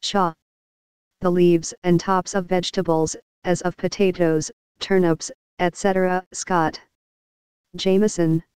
Shaw. The leaves and tops of vegetables, as of potatoes, turnips, etc. Scott. Jameson,